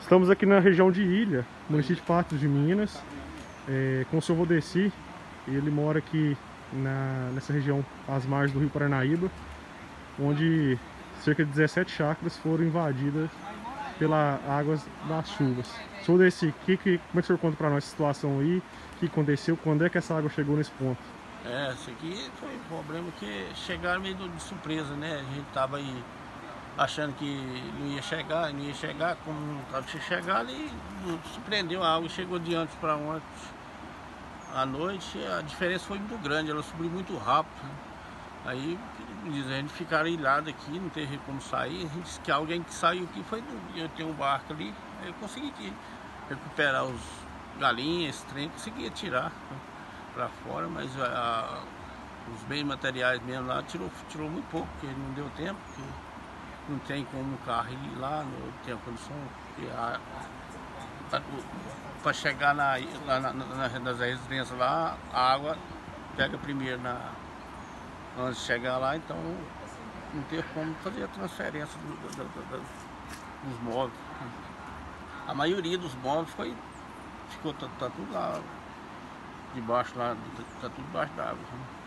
Estamos aqui na região de Ilha, município de Patos de Minas, com o seu Valdeci. Ele mora aqui nessa região, às margens do Rio Paranaíba, onde cerca de 17 chácaras foram invadidas pelas águas das chuvas. Seu Valdeci, como é que o senhor conta para nós essa situação aí? O que aconteceu? Quando é que essa água chegou nesse ponto? Isso aqui foi um problema que chegaram meio de surpresa, né? A gente tava aí achando que não ia chegar, como não estava chegando, e surpreendeu a água, chegou de antes para ontem à noite. A diferença foi muito grande, ela subiu muito rápido. Aí a gente ficaram ilhados aqui, não teve como sair. A gente disse que alguém que saiu aqui foi eu tenho um barco ali, aí eu consegui recuperar os galinhas, esse trem, consegui tirar para fora, mas os bens materiais mesmo lá tirou muito pouco, porque não deu tempo, porque não tem como o carro ir lá, não tem a condição. Para chegar nas residências lá, a água pega primeiro antes de chegar lá, então não teve como fazer a transferência dos móveis. A maioria dos móveis ficou tá tudo lá debaixo, tá tudo debaixo d'água.